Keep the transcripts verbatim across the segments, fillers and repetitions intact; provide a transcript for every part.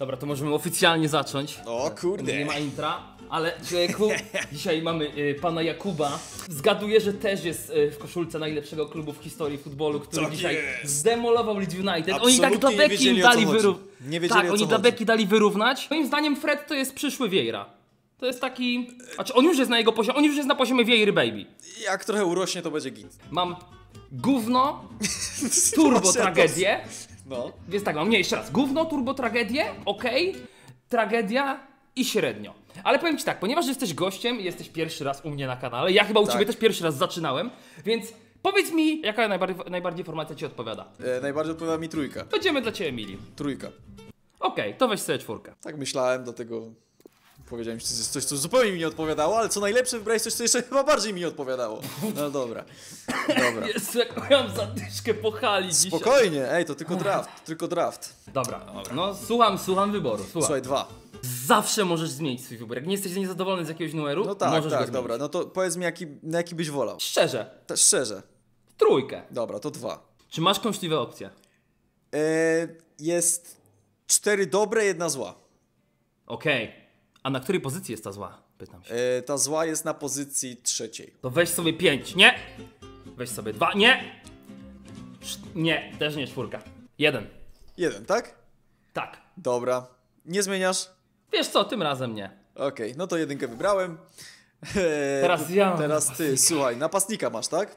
Dobra, to możemy oficjalnie zacząć. O kurde. Nie ma intra, ale człowieku, dzisiaj mamy y, pana Jakuba. Zgaduję, że też jest y, w koszulce najlepszego klubu w historii futbolu, który Tak dzisiaj jest. zdemolował Leeds United. Absolutnie Oni tak dla nie beki wiedzieli, im o co dali chodzi. wyrównać. Nie wiedzieli, Tak, o co oni dla chodzi. beki dali wyrównać. Moim zdaniem Fred to jest przyszły Vieira. To jest taki... Znaczy on już jest na jego poziomie, on już jest na poziomie Vieiry baby. Jak trochę urośnie, to będzie git. Mam gówno, turbo tragedię. No. Więc tak, mam nie, jeszcze raz. Gówno, turbo tragedię, okej, tragedia i średnio. Ale powiem ci tak, ponieważ jesteś gościem i jesteś pierwszy raz u mnie na kanale, ja chyba u Tak. ciebie też pierwszy raz zaczynałem, więc powiedz mi, jaka najbardziej, najbardziej formacja ci odpowiada. E, najbardziej odpowiada mi trójka. Będziemy dla ciebie mili. Trójka. Okej, to weź sobie czwórkę. Tak myślałem, dlatego powiedziałem ci coś, co zupełnie mi nie odpowiadało, ale co najlepsze, wybrałeś coś, co jeszcze chyba bardziej mi nie odpowiadało. No dobra. Dobra. Jezu, jak miałem zadyszkę po hali dzisiaj. Spokojnie, ej, to tylko draft, tylko draft. Dobra, no słucham, słucham wyboru, słucham. Słuchaj, dwa. Zawsze możesz zmienić swój wybór. Jak nie jesteś niezadowolony z jakiegoś numeru, No tak, możesz go tak, zmienić. dobra, no to powiedz mi, jaki, na jaki byś wolał. Szczerze, Tak szczerze. trójkę. Dobra, to dwa. Czy masz kąśliwe opcje? E, jest cztery dobre, jedna zła. Okej. A na której pozycji jest ta zła? Pytam się. E, ta zła jest na pozycji trzeciej. To weź sobie pięć. Nie! Weź sobie dwa. Nie! Sz- Nie, też nie czwórka. Jeden. Jeden, tak? Tak. Dobra. Nie zmieniasz? Wiesz co, tym razem nie. Okej, no to jedynkę wybrałem. E, Teraz to- ja mam Teraz ty, napastnika. słuchaj, napastnika masz, tak?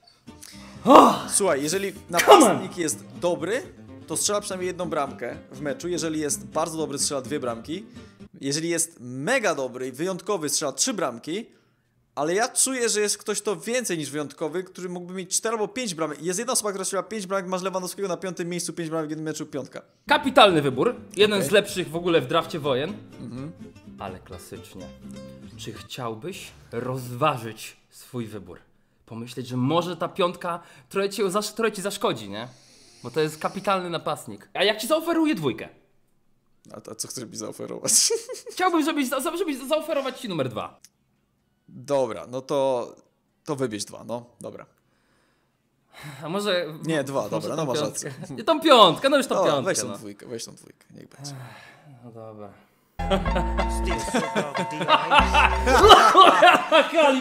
Oh! Słuchaj, jeżeli Come napastnik jest dobry, to strzela przynajmniej jedną bramkę w meczu. Jeżeli jest bardzo dobry, strzela dwie bramki. Jeżeli jest mega dobry i wyjątkowy, strzela trzy bramki. Ale ja czuję, że jest ktoś to więcej niż wyjątkowy, który mógłby mieć cztery albo pięć bramek. Jest jedna osoba, która strzela pięć bramek, masz Lewandowskiego na piątym miejscu, pięć bramek w jednym meczu, piątka. Kapitalny wybór. Jeden Okej. z lepszych w ogóle w drafcie wojen. Mhm. Ale klasycznie. Czy chciałbyś rozważyć swój wybór? Pomyśleć, że może ta piątka trochę ci, zasz- trochę ci zaszkodzi, nie? Bo to jest kapitalny napastnik. A jak ci zaoferuję dwójkę? A, a co chcesz mi zaoferować? Chciałbym, żebyś, za- żebyś zaoferować ci numer dwa. Dobra, no to... To wybierz dwa, no, dobra. A może... Nie, dwa, może dobra, tą no masz piątkę. rację. Nie, tą piątkę, no już tą O, piątkę. weź tą no. dwójkę, weź tą dwójkę, niech będzie. No dobra. Still so dog D I. Kali...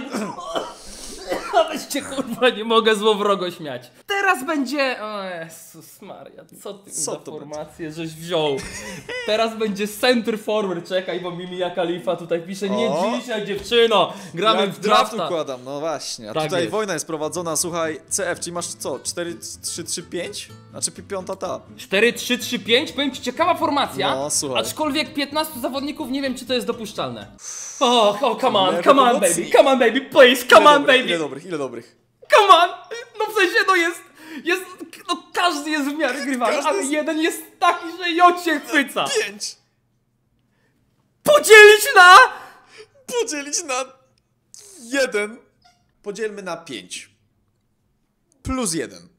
Weź cię kurwa, nie mogę złowrogo śmiać. Teraz będzie... O Jezus Maria, co ty Co za to formację żeś wziął? Teraz będzie center forward, czekaj, bo Mimia Khalifa tutaj pisze, nie O! dzisiaj dziewczyno, gramy Ja w draft drafta. układam, no właśnie. A Tak tutaj jest. wojna jest prowadzona, słuchaj, C F, czyli masz co? cztery trzy trzy pięć? Znaczy pi- piąta ta. cztery trzy trzy pięć, powiem ci, ciekawa formacja, No, słuchaj. aczkolwiek piętnastu zawodników, nie wiem czy to jest dopuszczalne. O, oh, come on, Ile come on promocji. baby, come on baby, please, Ile come on dobrych, Ile baby, dobrych, ile dobrych? come on! No w sensie, no jest, jest, no każdy jest w miarę grywany, Każdy ale jest- jeden jest taki, że ją cię chwyca. Pięć! Podzielić na... Podzielić na jeden. Podzielmy na pięć. Plus jeden.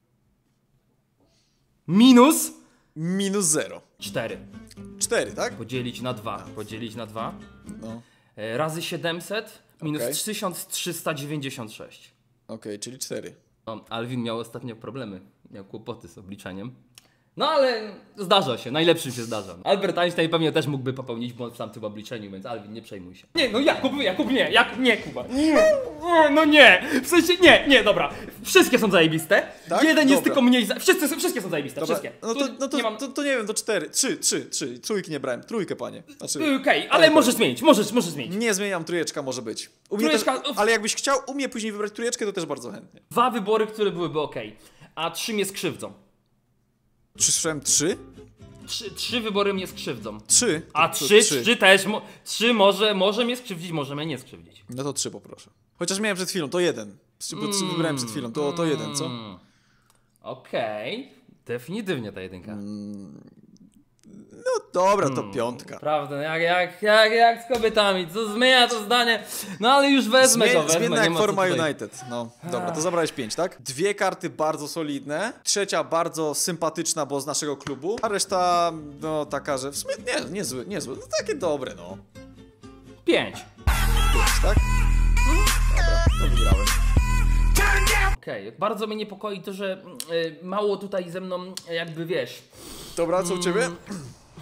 Minus... Minus zero. cztery. Cztery, tak? Podzielić na dwa, podzielić na dwa. No. E, razy siedemset, minus Okej. tysiąc trzysta dziewięćdziesiąt sześć. Okej, czyli cztery. No, Alvin miał ostatnio problemy, miał kłopoty z obliczeniem. No ale zdarza się, najlepszym się zdarza. Albert Einstein pewnie też mógłby popełnić błąd w tamtym obliczeniu, więc Alvin, nie przejmuj się. Nie, no Jakub, Jakub nie, Jakub nie, Kuba. Nie, nie, no nie, w sensie nie, nie, dobra. Wszystkie są zajebiste, Tak? jeden jest Dobra. tylko mniej, za... wszyscy, wszystkie są zajebiste, Dobra, wszystkie. no to, Tu no to, nie mam... to, to nie wiem, to cztery. Trzy, trzy, trzy. Trójki nie brałem. Trójkę, panie. Znaczy, Okej, okay, ale Ale możesz to- zmienić, możesz, możesz zmienić. nie zmieniam, trójeczka może być. U mnie Trójeczka- też, ale jakbyś chciał u mnie później wybrać trójeczkę, to też bardzo chętnie. Dwa wybory, które byłyby ok, a trzy mnie skrzywdzą. Czy słyszałem trzy? Trzy, trzy wybory mnie skrzywdzą. Trzy. A To- trzy, trzy. trzy też, mo, trzy może, może mnie skrzywdzić, może mnie nie skrzywdzić. No to trzy poproszę. Chociaż miałem przed chwilą, to jeden. Bo trzy wybrałem przed chwilą, to, to jeden, co? Mm. Okej, definitywnie ta jedynka. Mm. No dobra, to piątka. Prawda, jak, jak, jak, jak z kobietami, co zmienia to zdanie, no ale już wezmę go, Zmien, wezmę, zmienna nie jak ma co forma tutaj. United. No, dobra, to zabrałeś pięć, tak? Dwie karty bardzo solidne, trzecia bardzo sympatyczna, bo z naszego klubu, a reszta, no taka, że w sumie nie, niezłe, niezłe, no takie dobre, no. Pięć. Pięć, tak? Dobra, to wygrałem. Okej, bardzo mnie niepokoi to, że y, mało tutaj ze mną jakby wiesz. Dobra, co u ciebie?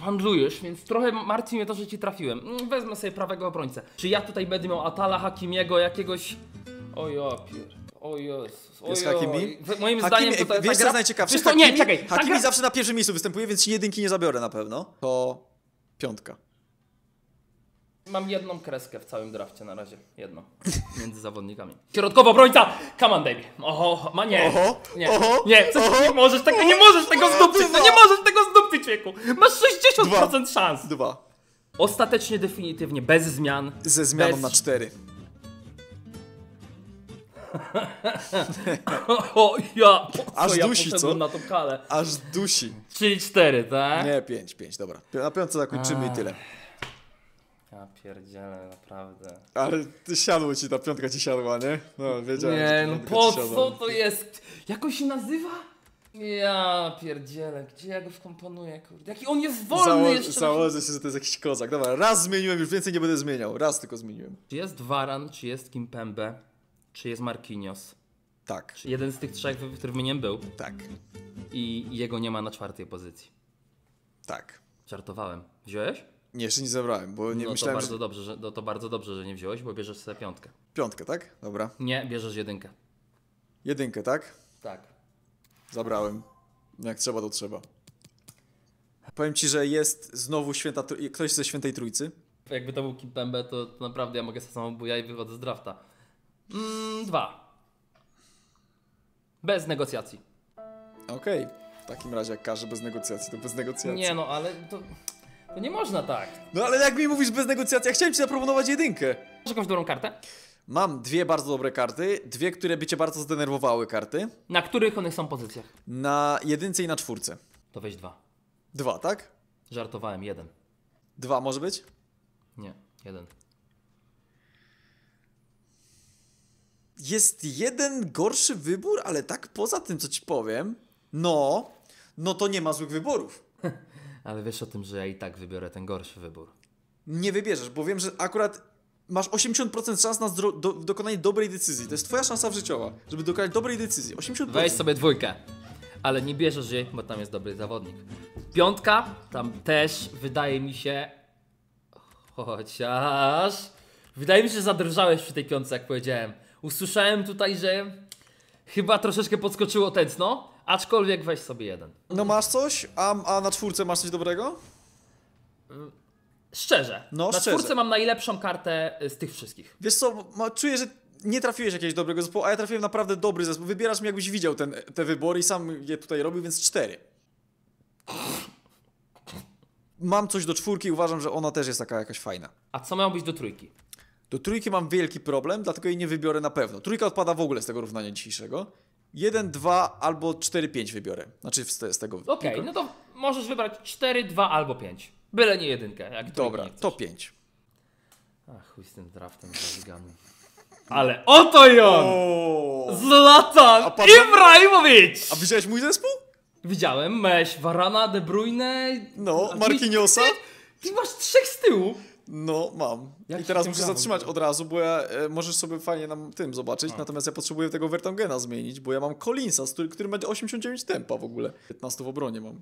handlujesz, więc trochę martwi mnie to, że ci trafiłem. Mm, Wezmę sobie prawego obrońcę. Czy ja tutaj będę miał Atala, Hakimiego, jakiegoś... O ja pier... O Jezus, o Jest joj. Hakimi? W- Moim Hakimi, zdaniem to ta, ta wiesz co gra... jest najciekawsze? Wiesz co, Hakimi, nie, czekaj. ta Hakimi gra... zawsze na pierwszym miejscu występuje, więc jedynki nie zabiorę na pewno. To piątka. Mam jedną kreskę w całym drafcie na razie. Jedną. Między zawodnikami. Środkowo obrońca! Come on, baby. Oho, ma nie. Oho, nie. oho, nie, co, oho. nie możesz tego, nie możesz tego zdupcyć, no nie możesz tego zdupcyć, wieku. Masz sześćdziesiąt procent szans. Dwa. Ostatecznie, definitywnie, bez zmian. Ze zmianą bez... na cztery. O, ja, po co Aż ja dusi, poszedłem co? na tą kalę. Aż dusi. Czyli cztery, tak? Nie, pięć, pięć, dobra. Na piątce zakończymy i tyle. Ja pierdzielę, naprawdę. Ale ty siadło ci, ta piątka ci siadła, nie? No, wiedziałem. że Nie, ta no piątka po ci siadła. co to jest? Jak on się nazywa? Ja pierdzielę, gdzie ja go wkomponuję, kurde? Jaki on jest wolny Zało jeszcze. założę się, że to jest jakiś kozak. Dobra, raz zmieniłem, już więcej nie będę zmieniał. Raz tylko zmieniłem. Czy jest Varan, czy jest Kimpembe, czy jest Marquinhos? Tak, Czy jeden z tych trzech, który wymieniłem był tak, i jego nie ma na czwartej pozycji? tak. Żartowałem. Wziąłeś? Nie, jeszcze nie zabrałem, bo nie No to myślałem, bardzo że... dobrze, że no to bardzo dobrze, że nie wziąłeś, bo bierzesz sobie piątkę. Piątkę, tak? Dobra. Nie, bierzesz jedynkę. Jedynkę, tak? Tak. Zabrałem. Jak trzeba, to trzeba. Powiem ci, że jest znowu święta... Trój- Ktoś ze Świętej Trójcy. Jakby to był Kimpembe, to, to naprawdę ja mogę sobie samą buja i wychodzę z drafta. Mm, dwa. Bez negocjacji. Okej. W takim razie jak każe bez negocjacji, to bez negocjacji. Nie no, ale to, to nie można tak. No ale jak mi mówisz bez negocjacji, ja chciałem ci zaproponować jedynkę. Masz jakąś dobrą kartę? Mam dwie bardzo dobre karty, dwie, które by cię bardzo zdenerwowały karty. Na których one są pozycjach? Na jedynce i na czwórce. To weź dwa. Dwa, tak? Żartowałem, jeden. Dwa może być? Nie, jeden. Jest jeden gorszy wybór, ale tak poza tym, co ci powiem, no, no to nie ma złych wyborów. Ale wiesz o tym, że ja i tak wybiorę ten gorszy wybór. Nie wybierzesz, bo wiem, że akurat masz osiemdziesiąt procent szans na zdro- do- dokonanie dobrej decyzji. To jest twoja szansa życiowa, żeby dokonać dobrej decyzji. osiemdziesiąt procent. Weź sobie dwójkę. Ale nie bierzesz jej, bo tam jest dobry zawodnik. Piątka, tam też wydaje mi się... Chociaż... Wydaje mi się, że zadrżałeś przy tej piątce, jak powiedziałem. Usłyszałem tutaj, że chyba troszeczkę podskoczyło tętno, aczkolwiek weź sobie jeden. No masz coś, a, a na czwórce masz coś dobrego? Szczerze, No, na szczerze. czwórce mam najlepszą kartę z tych wszystkich. Wiesz co, ma, czuję, że nie trafiłeś jakiegoś dobrego zespołu, a ja trafiłem naprawdę dobry zespół. Wybierasz mi, jakbyś widział ten, te wybory i sam je tutaj robił, więc cztery. Mam coś do czwórki i uważam, że ona też jest taka jakaś fajna. A co miało być do trójki? Do trójki mam wielki problem, dlatego jej nie wybiorę na pewno. Trójka odpada w ogóle z tego równania dzisiejszego. jeden, dwa albo cztery, pięć wybiorę. Znaczy z, te, z tego. Okej, no to możesz wybrać cztery, dwa albo pięć. Byle nie jedynkę. Jak trójki Dobra, nie chcesz. to pięć. Ach, chuj z tym draftem zaligamy. Ale oto i on! O! Zlatan A pan- Ibrahimowicz! A widziałeś mój zespół? Widziałem, miałeś Varana, De Bruyne... No, A ty- Marquinhosa. Ty, ty masz trzech z tyłu! No, mam. Jak I się teraz tym muszę gra w zatrzymać ogóle? od razu, bo ja e, możesz sobie fajnie na tym zobaczyć. A. Natomiast ja potrzebuję tego Vertongena zmienić, bo ja mam Collinsa, z który, który będzie osiemdziesiąt dziewięć tempa w ogóle. piętnaście w obronie mam.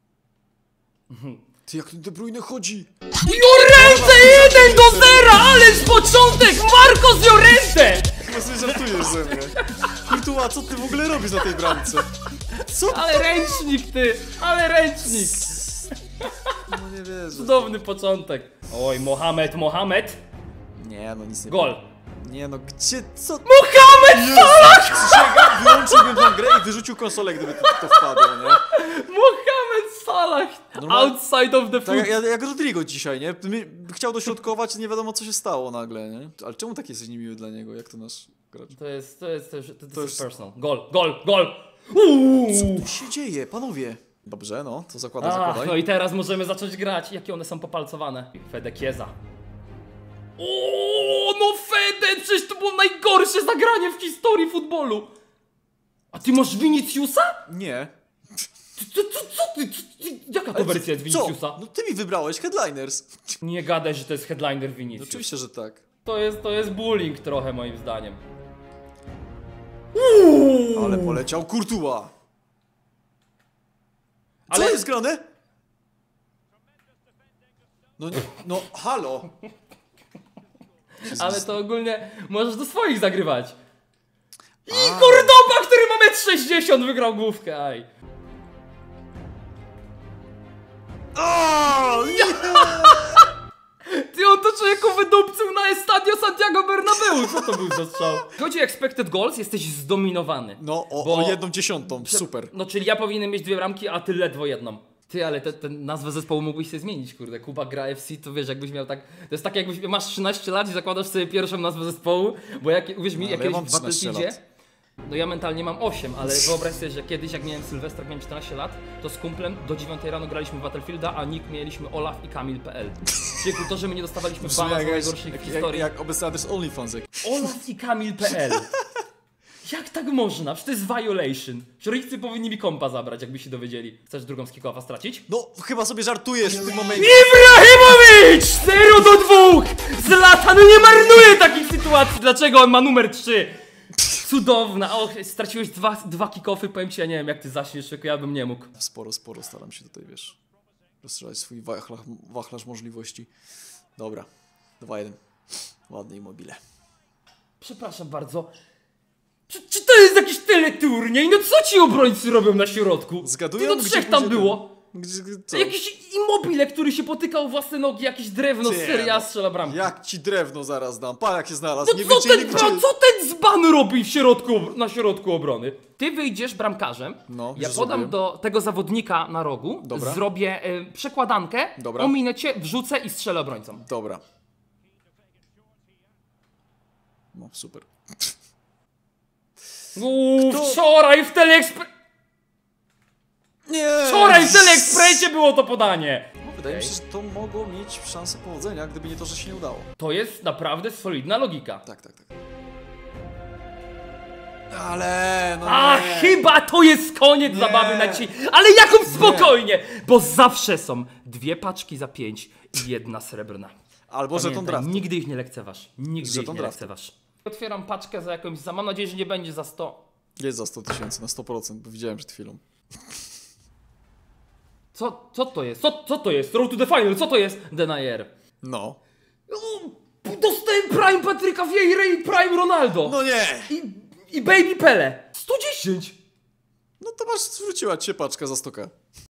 Ty, jak ten De Bruyne chodzi! Llorente jeden do zera, ależ początek! Marcos Llorente! Chyba sobie żartujesz ze mnie. Kurtuła, co ty w ogóle robisz na tej bramce? Co? Ale ręcznik ty! Ale ręcznik! No nie wierzę. Cudowny początek. Oj, Mohamed, Mohamed. Nie, no nic nie Gol. Nie no, gdzie, co? Mohamed! Jezu, przysięgam, wyłączyłbym tą grę i wyrzucił konsolę, gdyby to, to wpadło, nie? Mohamed Salah! Normal- Outside of the Tak foot. jak, jak Rodrigo dzisiaj, nie? My- Chciał dośrodkować i nie wiadomo co się stało nagle, nie? Ale czemu tak jesteś niemiły dla niego, jak to nasz gracz? To jest, to jest, to jest, to To jest jest- personal. Gol, gol, gol! Uuu! Co się dzieje, panowie? Dobrze, no, co zakładaj, Ach, zakładaj. no i teraz możemy zacząć grać. Jakie one są popalcowane? Fede Chiesa. O, no Fede! Przecież to było najgorsze zagranie w historii futbolu. A ty masz Viniciusa? Nie. Ty, ty, ty, co ty, ty, ty? Jaka to wersja jest Viniciusa? Co? No ty mi wybrałeś Headliners. Nie gadaj, że to jest headliner No, Vinicius. oczywiście, że tak. To jest, to jest bullying trochę moim zdaniem. Uuu. Ale poleciał Kurtuła. Co Ale- jest grane? No, nie- no, halo. Ale to ogólnie możesz do swoich zagrywać. I A. Kordoba, który ma metr sześćdziesiąt, wygrał główkę, aj. O, nie! Ty, on to człowieku wydupcył na Estadio Santiago Bernabeu. Co to był za strzał? Chodzi o expected goals, jesteś zdominowany. No, o, Bo- o jedną dziesiątą, super. No, czyli ja powinienem mieć dwie bramki, a ty ledwo jedną. Ty, ale tę te, te nazwę zespołu mógłbyś sobie zmienić, kurde. Kuba gra F C, to wiesz, jakbyś miał tak... To jest tak, jakbyś masz trzynaście lat i zakładasz sobie pierwszą nazwę zespołu, bo jak, uwierz mi, No, jak ale ja kiedyś mam w trzynaście Battlefieldzie... lat. No ja mentalnie mam osiem, ale wyobraź sobie, że kiedyś jak miałem Sylwestra, jak miałem czternaście lat, to z kumplem do dziewiątej rano graliśmy w Battlefielda, a nick mieliśmy Olaf i Kamil kropka p l. Czyli to, że my nie dostawaliśmy Brzmi bana za jak, najgorszych jak, w jak, historii. jak obecny adres OnlyFans. jak- Olaf i Kamil kropka p l. Jak tak można? Przecież to jest violation. Że rodzice powinni mi kompa zabrać, jakby się dowiedzieli. Chcesz drugą z kickofa stracić? No, chyba sobie żartujesz w tym momencie. Ibrahimowicz! zero do dwóch! Zlatan nie marnuje takich sytuacji! Dlaczego on ma numer trzy? Cudowna! Och, straciłeś dwa, dwa kick-offy, powiem ci, ja nie wiem jak ty zaśniesz, tylko ja bym nie mógł. Sporo, sporo staram się tutaj, wiesz, rozstrzelać swój wachlarz, wachlarz możliwości. Dobra, dwa jeden. Ładny Immobile. Przepraszam bardzo. Czy, czy to jest jakiś teleturniej? No co ci obrońcy robią na środku? Zgadują, Ty, no gdzie trzech tam pójdzie było. ten- Gdzie, co? Jakiś Immobile, który się potykał o własne nogi, jakieś drewno z Ty, Serie A no. strzela bramkę. Jak ci drewno zaraz dam? Pa, jak się znalazł. No nie co wiedzieli, ten, gdzie... co ten dzban robi w środku, ob- na środku obrony? Ty wyjdziesz bramkarzem, No, ja że podam zrobię. do tego zawodnika na rogu, Dobra. zrobię y, przekładankę, Dobra. ominę cię, wrzucę i strzelę obrońcą. Dobra. No, super. Uuu, Kto- wczoraj w Teleekspre... Nie! Wczoraj w Teleekspresie było to podanie! No, wydaje mi się, że to mogło mieć szansę powodzenia, gdyby nie to, że się nie udało. To jest naprawdę solidna logika. Tak, tak, tak. Ale, no A nie. chyba to jest koniec Nie. zabawy na ci. Ale Jakub spokojnie! Bo zawsze są dwie paczki za pięć i jedna srebrna. Albo żeton Pamiętaj, draftu. nigdy ich nie lekceważ. Nigdy ich Żeton nie draftu. lekceważ. Otwieram paczkę za jakąś, za mam nadzieję, że nie będzie za sto. Jest za sto tysięcy, na sto procent, bo widziałem przed chwilą. Co, co to jest? Co, co to jest? Road to the final, co to jest? Denier. No. Dostałem Prime Patryka Vieira i Prime Ronaldo. No nie! I, I Baby Pele. sto dziesięć. No to masz, zwróciła ci się paczka za sto ka.